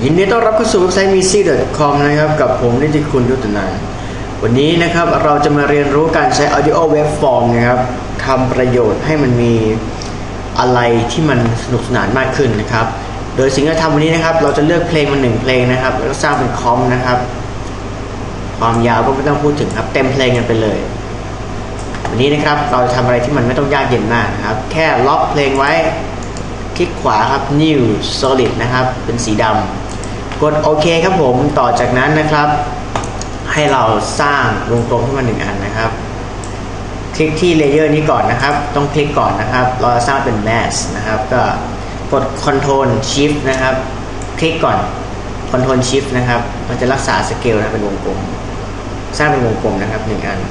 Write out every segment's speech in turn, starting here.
ยินดีต้อนรับเข้าสู่เว็บไซต์ misi.com นะครับกับผมนิติคุณยุทธนันท์วันนี้นะครับเราจะมาเรียนรู้การใช้ audio waveform นะครับทำประโยชน์ให้มันมีอะไรที่มันสนุกสนานมากขึ้นนะครับโดยสิ่งที่ทำวันนี้นะครับเราจะเลือกเพลงมา1เพลงนะครับแล้วก็สร้างเป็นคอมนะครับความยาวก็ไม่ต้องพูดถึงครับเต็มเพลงกันไปเลยวันนี้นะครับเราจะทำอะไรที่มันไม่ต้องยากเย็นมากนะครับแค่ล็อกเพลงไว้คลิกขวาครับ new solid นะครับเป็นสีดำกดโอเคครับผมต่อจากนั้นนะครับให้เราสร้างวงกลมขึ้นมา1อันนะครับคลิกที่เลเยอร์นี้ก่อนนะครับต้องคลิกก่อนนะครับเราจะสร้างเป็น mask นะครับก็กด Ctrl Shift นะครับคลิกก่อน Ctrl Shift นะครับมันจะรักษาสเกลนะเป็นวงกลมสร้างเป็นวงกลมนะครับ1อัน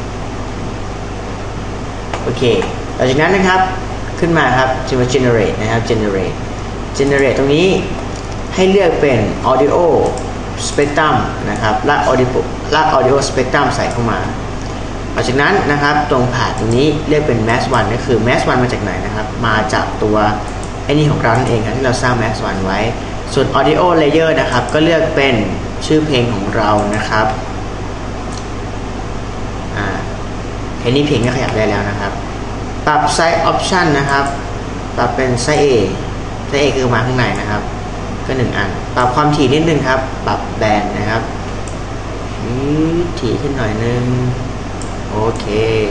โอเคหลังจากนั้นนะครับขึ้นมาครับจะมา generate นะครับ generate ตรงนี้ให้เลือกเป็น audio spectrum นะครับลาก audio spectrum ใส่เข้ามาหลังจากนั้นนะครับตรงผ่านตรงนี้เลือกเป็น mask 1ก็คือ mask 1มาจากไหนนะครับมาจากตัวไอ้นี่ของเรานั่นเองครับที่เราสร้าง mask 1ไว้ส่วน audio layer นะครับก็เลือกเป็นชื่อเพลงของเรานะครับแค่นี้เพลงก็ขยับได้แล้วนะครับปรับ size option นะครับปรับเป็นไซส์ A คือมาข้างในนะครับก็1อันปรับความถี่นิดนึงครับปรับแบนนะครับถี่ขึ้นหน่อยนึงโอเค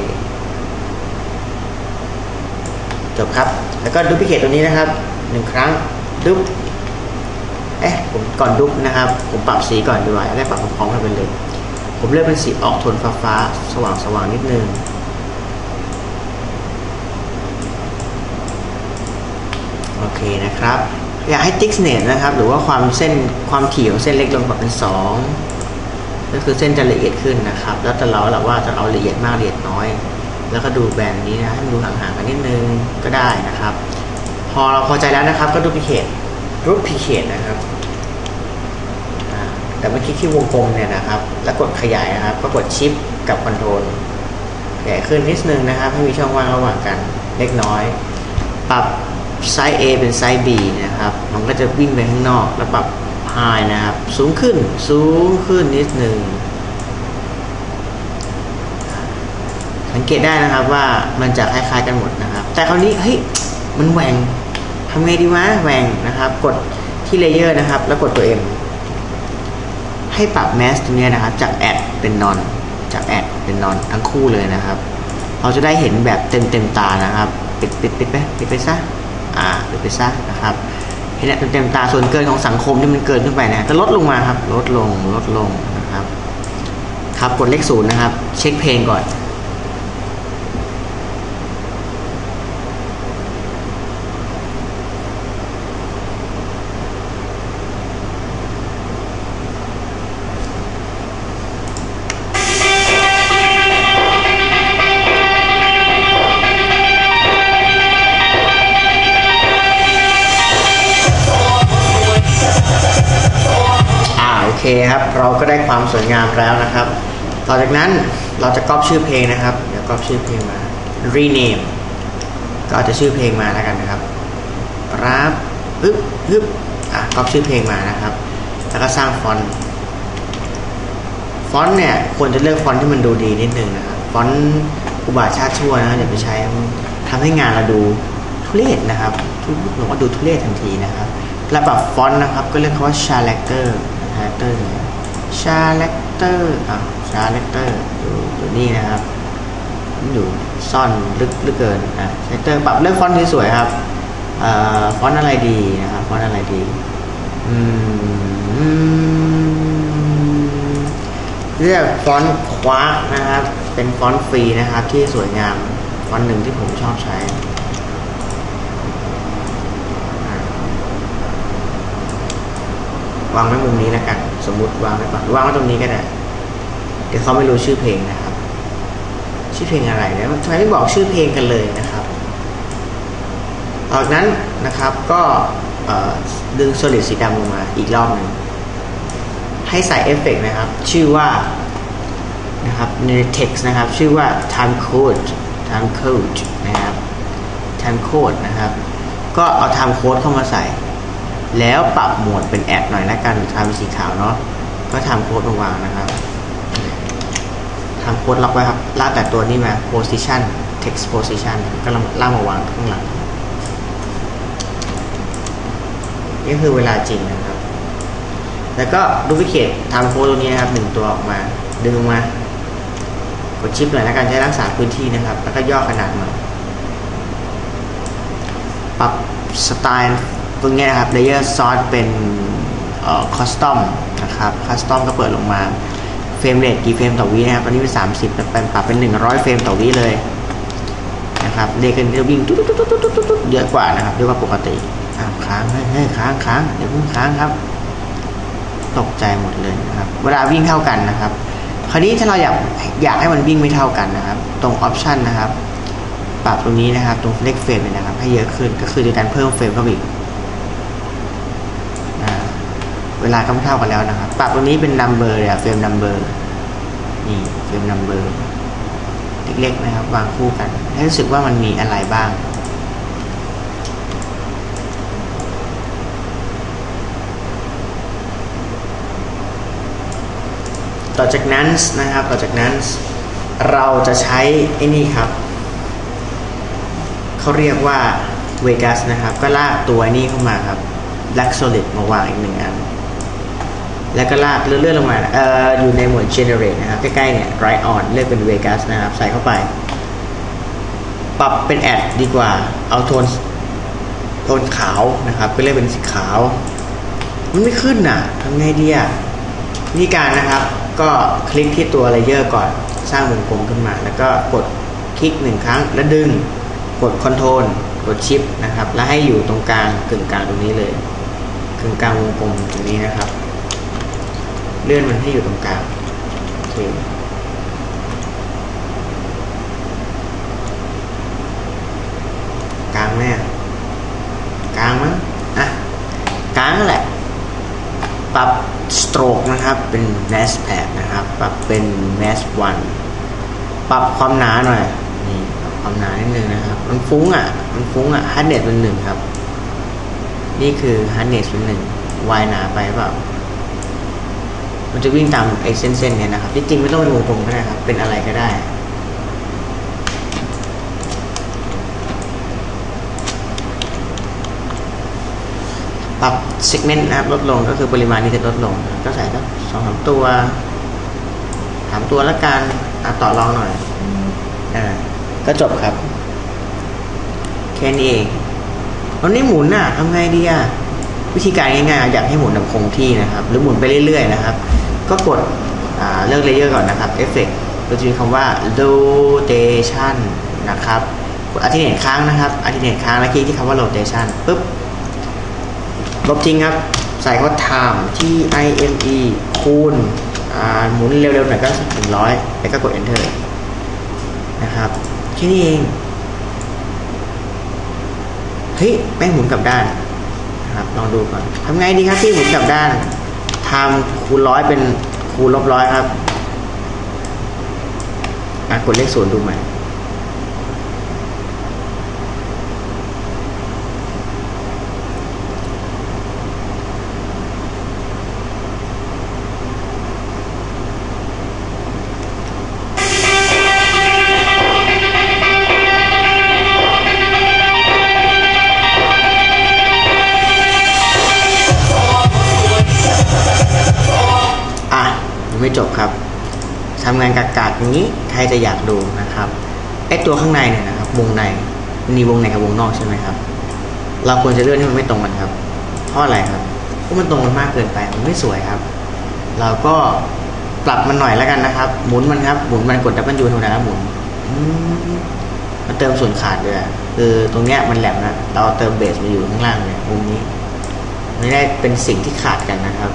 จบครับแล้วก็ดูพิเคทตรงนี้นะครับ1ครั้งดุ๊บผมก่อนดุ๊บนะครับผมปรับสีก่อนดีกว่าได้ปรับพร้อมๆกันไปเลยผมเลือกเป็นสีออกโทนฟ้าๆสว่างๆนิดนึงโอเคนะครับอยากให้ thickness นะครับหรือว่าความถี่ของเส้นเล็กลงปรับเป็น2ก็คือเส้นจะละเอียดขึ้นนะครับแล้วแต่เราว่าจะเอาละเอียดมากละเอียดน้อยแล้วก็ดูแบนนี้นะให้มันดูห่างๆกันนิดนึงก็ได้นะครับพอเราพอใจแล้วนะครับก็ดูพิเคทนะครับแต่เมื่อกี้ที่วงกลมเนี่ยนะครับแล้วกดขยายนะครับก็กดชิปกับคอนโทรลขยายขึ้นนิดนึงนะครับให้มีช่องว่างระหว่างกันเล็กน้อยปรับไซส์ A เป็นไซส์ B นะครับมันก็จะวิ่งไปข้างนอกแล้วปรับ High นะครับสูงขึ้นนิดนึงสังเกตได้นะครับว่ามันจะคล้ายๆกันหมดนะครับแต่คราวนี้เฮ้ยมันแหว่งทำไงดีวะแหว่งนะครับกดที่เลเยอร์นะครับแล้วกดตัว Mให้ปรับ mask ตรงนี้นะครับจาก add เป็น non จาก add เป็น non ทั้งคู่เลยนะครับเราจะได้เห็นแบบเต็มตานะครับปิดไปซะปิดไปซะนะครับเห็นเต็มตาส่วนเกินของสังคมที่มันเกินขึ้นไปนะจะลดลงมาครับลดลงนะครับครับกดเลข0นะครับเช็คเพลงก่อนโอเคครับเราก็ได้ความสวยงามแล้วนะครับต่อจากนั้นเราจะก๊อปชื่อเพลงนะครับเดี๋ยวก๊อปชื่อเพลงมา rename ก็จะชื่อเพลงมาแล้วกันนะครับรับก๊อปชื่อเพลงมานะครับแล้วก็สร้างฟอนต์เนี่ยควรจะเลือกฟอนต์ที่มันดูดีนิดนึงนะครับฟอนต์อุบาทชาติชั่วนะอย่าไปใช้ทำให้งานเราดูทุเรศนะครับหรือว่าดูทุเรศทันทีนะครับแล้วปรับฟอนต์นะครับก็เรียกว่า character ชาแรคเตอร์อยู่นี่นะครับอยู่ซ่อนลึกเกินชาแรคเตอร์ปรับเลือกฟอนต์ที่สวยครับฟอนต์อะไรดีนะครับฟอนต์อะไรดีเลือกฟอนต์คว้านะครับเป็นฟอนต์ฟรีนะครับที่สวยงามฟอนต์หนึ่งที่ผมชอบใช้วางไว้มุมนี้แล้วกันสมมุติวางไว้ตรงนี้ก็ได้เดี๋ยวเขาไม่รู้ชื่อเพลงนะครับชื่อเพลงอะไรเนี่ยทำไมไม่บอกชื่อเพลงกันเลยนะครับจากนั้นนะครับก็ดึง solid สีดำลงมาอีกรอบหนึ่งให้ใส่เอฟเฟกต์นะครับชื่อว่านะครับใน text นะครับชื่อว่า time code นะครับ time code นะครับก็เอา time code เข้ามาใส่แล้วปรับโหมดเป็นแอดหน่อยแล้วกันทำสีขาวเนาะก็ทำโค้ดมาวางนะครับทำโค้ดล็อกไว้ครับลากแต่ตัวนี้มา position text position ก็ลากมาวางข้างหลังนี่คือเวลาจริงนะครับแล้วก็ดูพิเคททำโค้ดตัวนี้นะครับ1ตัวออกมาดึงออกมากดชิปหน่อยแล้วกันใช้รักษาพื้นที่นะครับแล้วก็ย่อขนาดมาปรับสไตล์ตรงนี้นะครับ layer source เป็นcustom นะครับ custom ก็เปิดลงมาเฟรมเรทกี่เฟรมต่อวินะครับตอนนี้เป็น30เป็นปรับเป็น100เฟรมต่อวิเลยนะครับเด็กกันจะวิ่งตุ๊ดเยอะกว่านะครับเยอะกว่าปกติค้างค้างเดี๋ยวพุ่งค้างครับตกใจหมดเลยนะครับเวลาวิ่งเท่ากันนะครับคราวนี้ถ้าเราอยากให้มันวิ่งไม่เท่ากันนะครับตรง option นะครับปรับตรงนี้นะครับตรงเลขเฟรมเลยนะครับให้เยอะขึ้นก็คือในการเพิ่มเฟรมเข้าไปอีกเวลาก็ไม่เท่ากันแล้วนะครับปรับตรงนี้เป็น number เลยเฟรม number นี่เฟรม number เล็กๆนะครับวางคู่กันให้รู้สึกว่ามันมีอะไรบ้างต่อจากนั้นนะครับเราจะใช้ไอ้นี่ครับเขาเรียกว่า Vegas นะครับก็ลากตัวนี้เข้ามาครับ Black Solid มาวางอีก1อันแล้วก็ลากเลื่อนลงมาอยู่ในหมวด Generate นะครับใกล้ๆเนี่ย Right on เลือกเป็น Vegas นะครับใส่เข้าไปปรับเป็น Add ดีกว่าเอาโทนขาวนะครับก็เลือกเป็นสีขาวมันไม่ขึ้นน่ะทำไงดีวิธีการนะครับก็คลิกที่ตัว Layer ก่อนสร้างวงกลมขึ้นมาแล้วก็กดคลิก1ครั้งแล้วดึงกด Ctrl กด Shift นะครับแล้วให้อยู่ตรงกลางกึ่งกลางตรงนี้เลยกึ่งกลางวงกลมตรงนี้นะครับเลื่อนมันให้อยู่ตรงกลางโอเคกลางแม่กลางมั้งกลางแหละปรับ stroke นะครับเป็น mask pad นะครับปรับเป็น mask 1ปรับความหนาหน่อยนี่ปรับความหนานิดนึงนะครับมันฟุ้งhardness เป็น1ครับนี่คือ hardness เป็น1 y หนาไปเปล่ามันจะวิ่งตามไอ้เส้นเนี่ยนะครับที่จริงไม่ต้องเป็นวงกลมก็ได้ครับเป็นอะไรก็ได้ปรับ segment นะครับลดลงก็คือปริมาณนี้จะลดลงก็ใส่สัก2-3 ตัว3ตัวแล้วกันต่อรองหน่อยก็จบครับแค่นี้เองวันนี้หมุนทำไงดีวิธีการง่ายๆอยากให้หมุนแบบคงที่นะครับหรือหมุนไปเรื่อยๆนะครับก็กดเลือก layer ก่อนนะครับ effect ก็จะมีคำว่า rotation นะครับกด alternate ค้างนะครับ alternate ค้างแล้วคลิกที่คำว่า rotation ปุ๊บลบทิ้งครับใส่ว่า time time คูณหมุนเร็วๆหน่อยก็100แล้วก็กด enter นะครับแค่นี้เองเฮ้ยแม่งหมุนกลับด้านนะครับลองดูก่อนทำไงดีครับที่หมุนกลับด้าน time คูณ100เป็นคูณลบ100ครับกดเลข0ดูใหม่ไม่จบครับทำงานกากๆอย่างนี้ใครจะอยากดูนะครับไอตัวข้างในเนี่ยนะครับวงในมีวงในกับวงนอกใช่ไหมครับเราควรจะเลื่อนให้มันไม่ตรงกันครับเพราะอะไรครับเพราะมันตรงกันมากเกินไปมันไม่สวยครับเราก็ปรับมันหน่อยแล้วกันนะครับหมุนมันครับหมุนมันกดดับเบิลยูธรรมดาแล้วหมุนมันเติมส่วนขาดเลยคือตรงเนี้ยมันแหลมนะเราเติมเบสมาอยู่ข้างล่างเนี่ยวงนี้ไม่ได้เป็นสิ่งที่ขาดกันนะครับ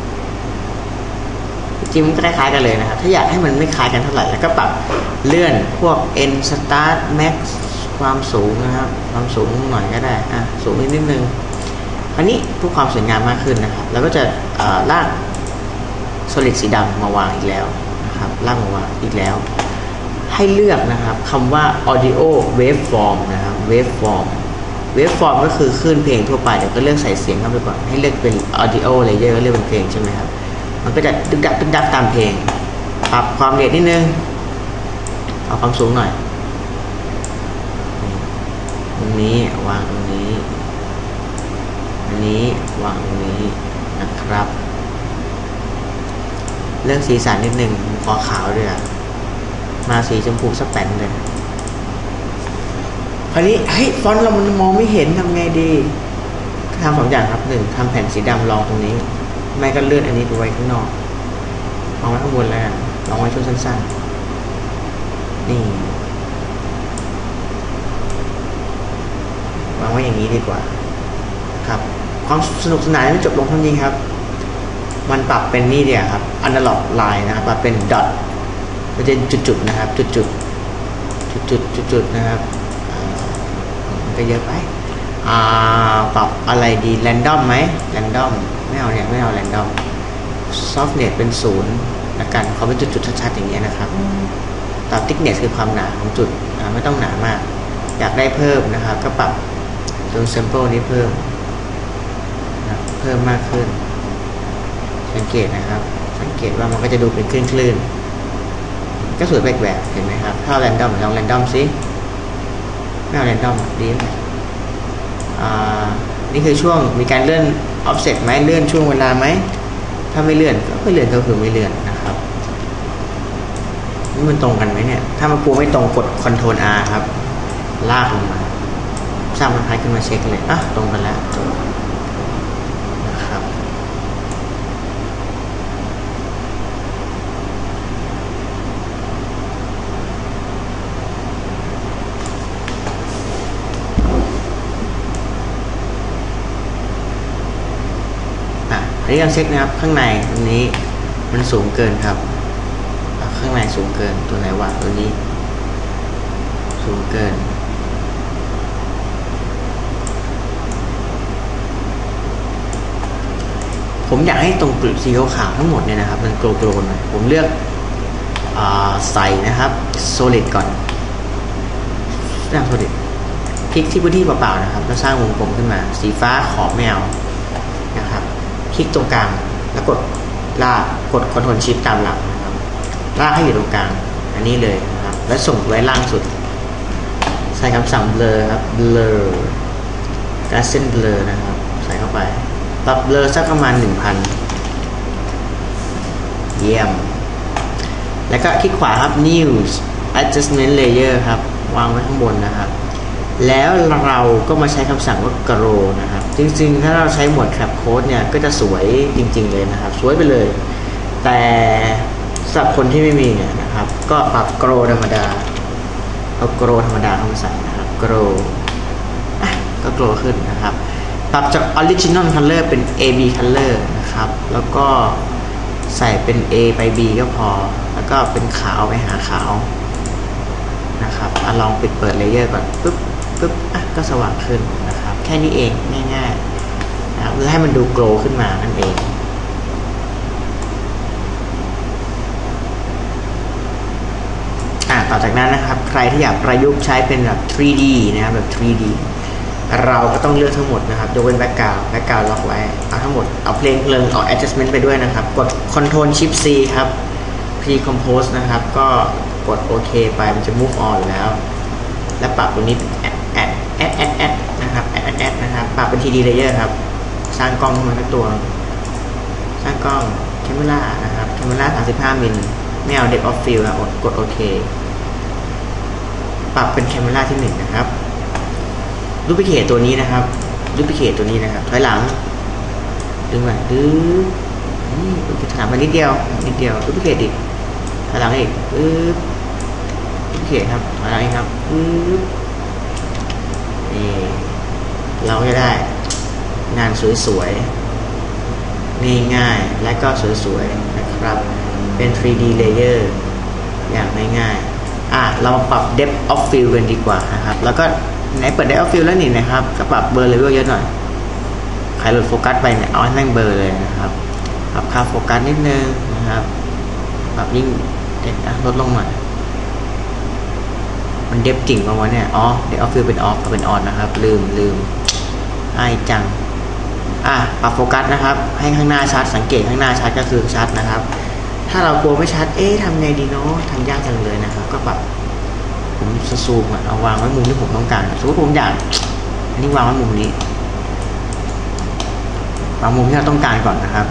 จริงมันก็คล้ายกันเลยนะครับถ้าอยากให้มันไม่คล้ายกันเท่าไหร่แล้วก็ปรับเลื่อนพวก N Start Max ความสูงนะครับความสูงหน่อยก็ได้สูงนิดนึงคราวนี้เพื่อความสวยงามมากขึ้นนะครับแล้วก็จะลาก Solid สีดำมาวางอีกแล้วนะครับลากมาวางอีกแล้วให้เลือกนะครับคำว่า Audio Waveform นะครับ Waveform เวฟฟอร์มก็คือคลื่นเพลงทั่วไปเดี๋ยวก็เลือกใส่เสียงเข้าไปก่อนให้เลือกเป็น audio layer ก็เลือกเป็นเพลงใช่ไหมครับมันก็จะดึกดักตามเพลงปรับความเร็วนิดนึงเอาความสูงหน่อยตรงนี้วางตรงนี้อันนี้วางตรงนี้นะครับเลือกสีสันนิดนึงขอขาวด้วยมาสีชมพูสักแป้นเลยคราวนี้ฟอนต์เรามันมองไม่เห็นทำไงดีทำสองอย่างครับหนึ่งทำแผ่นสีดำรองตรงนี้ไม่ก็เลื่อนอันนี้ไปไว้ข้างนอกวางไว้ข้างบนแล้วลองไว้ช่วงสั้นๆนี่วางไว้อย่างนี้ดีกว่าครับความสนุกสนานไม่จบลงเท่านี้ครับมันปรับเป็นนี่เดียวครับ analog line นะครับปรับเป็น dot เป็นจุดๆนะครับจุดนะครับมันก็เยอะไปปรับอะไรดี random ไหม random ไม่เอาเนี่ยไม่เอา random softness เป็น0ละกันเขาเป็นจุดๆชัดๆอย่างเงี้ยนะครับปรับ thickness คือความหนาของจุดไม่ต้องหนามากอยากได้เพิ่มนะครับก็ปรับตรง sample นี้เพิ่มมากขึ้นสังเกตนะครับสังเกตว่ามันก็จะดูเป็นคลื่นก็สวยแปลกๆเห็นไหมครับถ้า random ลอง random สิไม่เอา random ดีไหมนี่คือช่วงมีการเลื่อน offset ไหมเลื่อนช่วงเวลาไหมถ้าไม่เลื่อนก็ไม่เลื่อนก็คือไม่เลื่อนนะครับนี่มันตรงกันไหมเนี่ยถ้ามันปูไม่ตรงกด Ctrl R ครับลากลงมาสร้างบรรทัดขึ้นมาเช็คเลยตรงกันแล้วนะครับอันนี้การเช็คนะครับข้างในตรงนี้มันสูงเกินครับข้างในสูงเกินตัวไหนวะตัวนี้สูงเกินผมอยากให้ตรงกลุ่มสีขาวทั้งหมดเนี่ยนะครับมันโกลว์หน่อยผมเลือกใส่นะครับ solid ก่อนสร้าง solid คลิกที่พื้นที่เปล่าๆนะครับแล้วสร้างวงกลมขึ้นมาสีฟ้าขอบไม่เอานะครับคลิกตรงกลางแล้วกดลากกด Ctrl Shift ตามหลังนะครับลากให้อยู่ตรงกลางอันนี้เลยนะครับแล้วส่งไว้ล่างสุดใส่คำสั่ง blur ครับ blur Gaussian blur นะครับใส่เข้าไปปรับ blur สักประมาณ 1,000 เยี่ยมแล้วก็คลิกขวาครับ new adjustment layer ครับวางไว้ข้างบนนะครับแล้วเราก็มาใช้คำสั่งว่า grow นะครับจริงๆถ้าเราใช้หมวด trap code เนี่ยก็จะสวยจริงๆเลยนะครับสวยไปเลยแต่สำหรับคนที่ไม่มีเนี่ยนะครับก็ปรับ grow ธรรมดาเอา grow ธรรมดาเข้ามาใส่นะครับ grow ก็ grow ขึ้นนะครับปรับจาก original color เป็น AB color นะครับแล้วก็ใส่เป็น A ไป B ก็พอแล้วก็เป็นขาวไปหาขาวนะครับลองเปิดเลเยอร์ก่อนปึ๊บก็สว่างขึ้นนะครับแค่นี้เองง่ายๆนะครับเพื่อให้มันดูโกลว์ขึ้นมานั่นเองต่อจากนั้นนะครับใครที่อยากประยุกต์ใช้เป็นแบบ 3D นะครับแบบ 3D เราก็ต้องเลือกทั้งหมดนะครับยกเว้นแบ็คกราวด์ล็อกไว้เอาทั้งหมดเอาเพลงเอา adjustment ไปด้วยนะครับกด Ctrl Shift C ครับ pre-compose นะครับก็กดโอเคไปมันจะ move on แล้วแล้วปรับตรงนี้add นะครับ add นะครับปรับเป็น 3D layer ครับสร้างกล้องขึ้นมาทั้งตัวสร้างกล้อง camera นะครับ camera 35 มิลไม่เอา depth of field นะกดโอเคปรับเป็น camera ที่1นะครับduplicate ตัวนี้นะครับ ถอยหลังดึงมาถอยหลังมานิดเดียวduplicate อีกถอยหลังอีกduplicate ครับถอยหลังอีกครับนี่เราจะได้งานสวยๆง่ายๆและก็สวยๆนะครับเป็น 3D layer อย่างง่ายๆเรามาปรับ depth of field กันดีกว่านะครับแล้วก็ไหนเปิด depth of field แล้วนี่นะครับก็ปรับเบอร์ level เยอะหน่อยใครหลุดโฟกัสไปเนี่ยเอาให้แม่งเบอร์เลยนะครับปรับค่าโฟกัสนิดนึงนะครับปรับยิ่งลดลงหน่อยมันเดฟจริงมาวะเนี่ยอ๋อเดี๋ยวเอาฟิลเป็นออฟกับเป็นออนนะครับลืมไอ้จังปรับโฟกัสนะครับให้ข้างหน้าชัดสังเกตข้างหน้าชัดก็คือชัดนะครับถ้าเรากลัวไม่ชัดทำไงดีเนาะทำยากจังเลยนะครับก็ปรับผมซูมเอาวางไว้มุมที่ผมต้องการสมมติผมอยากอันนี้วางไว้มุมนี้วางมุมที่เราต้องการก่อนนะครับ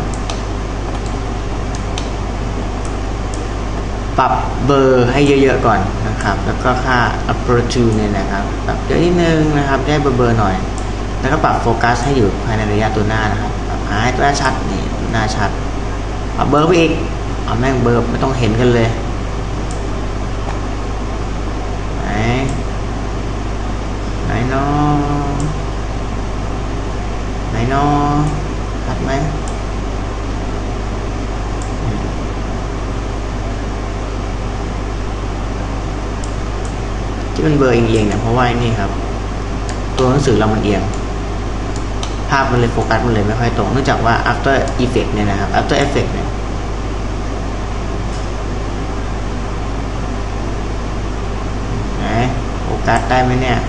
ปรับเบอร์ให้เยอะๆก่อนนะครับแล้วก็ค่า aperture เนี่ยนะครับปรับเยอะนิดนึงนะครับได้เบอร์หน่อยแล้วก็ปรับโฟกัสให้อยู่ภายในระยะตัวหน้านะครับปรับให้ตัวหน้าชัดนี่หน้าชัดปรับเบอร์ไปอีกเอาแม่งเบอร์ไม่ต้องเห็นกันเลยไหนเนาะชัดไหมที่มันเบอร์เอียงเนี่ยเพราะว่านี่ครับตัวหนังสือเรามันเอียงภาพมันเลยโฟกัสมันเลยไม่ค่อยตรงเนื่องจากว่า after effect เนี่ยนะครับ after effect เนี่ยโฟกัสได้ไหมเนี่ย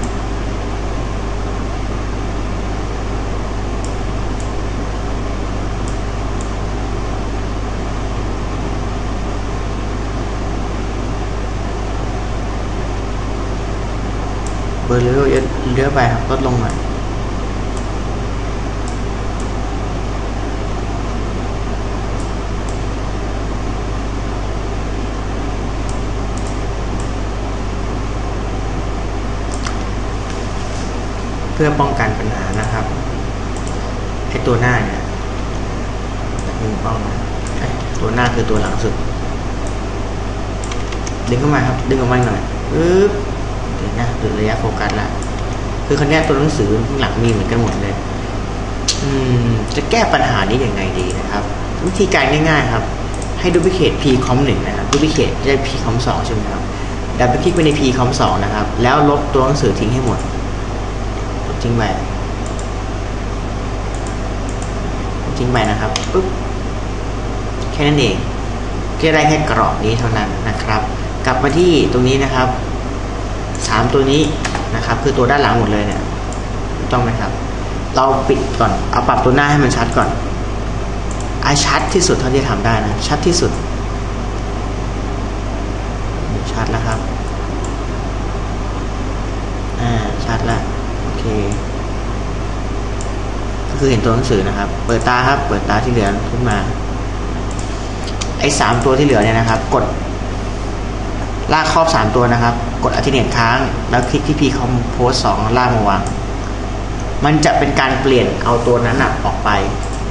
เบอร์เลี้ยวไปครับลดลงหน่อยเพื่อป้องกันปัญหานะครับไอตัวหน้าเนี่ยตัวหน้าคือตัวหลังสุดดึงเข้ามาครับดึงออกมาหน่อยปึ๊บเดี๋ยวนะดูระยะโฟกัสละคือคันนี้ตัวหนังสือข้างหลังมีเหมือนกันหมดเลยจะแก้ปัญหานี้ยังไงดีนะครับวิธีการง่ายๆครับให้ดูพิเคท p-com 1นะครับดูพิเคทได้ p-com 2ใช่ไหมครับดับไปคลิกไปใน p-com 2นะครับแล้วลบตัวหนังสือทิ้งให้หมดทิ้งไปนะครับปุ๊บแค่นั้นเองแค่ได้แค่กรอบนี้เท่านั้นนะครับกลับมาที่ตรงนี้นะครับ3ตัวนี้นะครับคือตัวด้านหลังหมดเลยเนี่ยต้องไหมครับเราปิดก่อนเอาปรับตัวหน้าให้มันชัดก่อนชัดที่สุดเท่าที่ทำได้นะชัดที่สุดชัดแล้วครับชัดแล้วโอเคก็คือเห็นตัวหนังสือนะครับเปิดตาครับเปิดตาที่เหลือขึ้นมาไอ้3ตัวที่เหลือเนี่ยนะครับกดลากครอบ3ตัวนะครับกด alternate ค้างแล้วคลิกที่ p-com post 2ลากมาวางมันจะเป็นการเปลี่ยนเอาตัวนั้นออกไป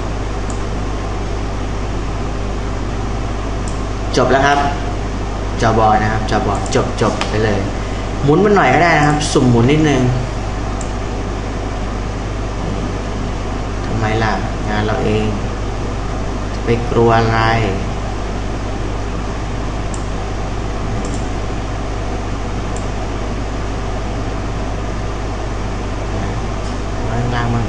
จบแล้วครับจอบอนะครับจอบอจบไปเลยหมุนมันหน่อยก็ได้นะครับสุ่มหมุนนิดนึงทำไมล่ะงานเราเองไปกลัวอะไรล่างมั่ง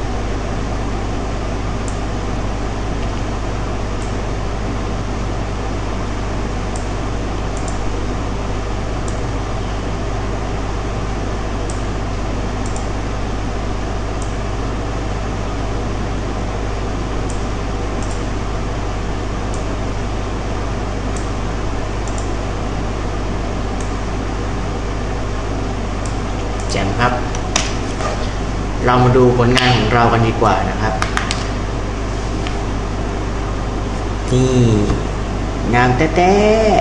แจ่มครับเรามาดูผลงานของเรากันดีกว่านะครับนี่งามแต้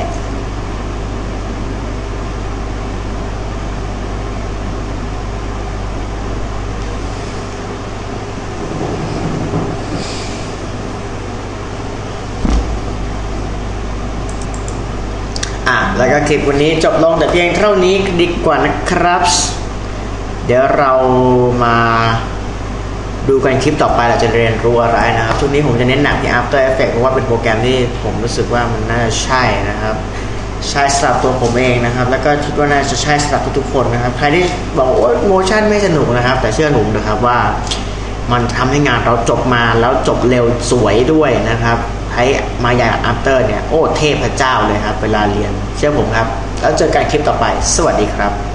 แล้วก็คลิปวันนี้จบลงแต่เพียงเท่านี้ดีกว่านะครับเดี๋ยวเรามาดูกันคลิปต่อไปเราจะเรียนรู้อะไรนะครับช่วงนี้ผมจะเน้นหนักที่ After Effects เพราะว่าเป็นโปรแกรมที่ผมรู้สึกว่ามันน่าจะใช่นะครับใช่สำหรับตัวผมเองนะครับแล้วก็คิดว่าน่าจะใช่สำหรับทุกๆคนนะครับใครที่บอกว่าโมชั่นไม่สนุกนะครับแต่เชื่อผมนะครับว่ามันทำให้งานเราจบมาแล้วจบเร็วสวยด้วยนะครับใช้มายา After เนี่ยโอ้เทพเจ้าเลยครับเวลาเรียนเชื่อผมครับแล้วเจอกันคลิปต่อไปสวัสดีครับ